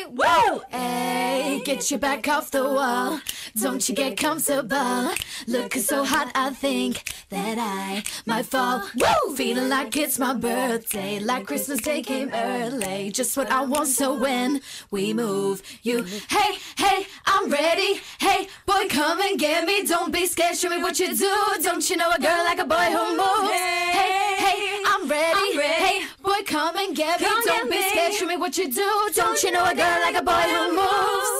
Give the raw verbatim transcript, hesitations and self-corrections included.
woo! Hey, get your back off the wall. Don't you get comfortable. Looking so hot, I think that I might fall. Woo! Feeling like it's my birthday, like Christmas Day came early. Just what I want, so when we move, you, hey, hey, I'm ready. Hey, boy, come and get me. Don't be scared, show me what you do. Don't you know a girl like a boy who moves? Hey, hey, I'm ready. I'm ready. Hey, boy, come and get me. Come Don't get be me. scared, show me what you do. Don't you know a girl like a boy who moves?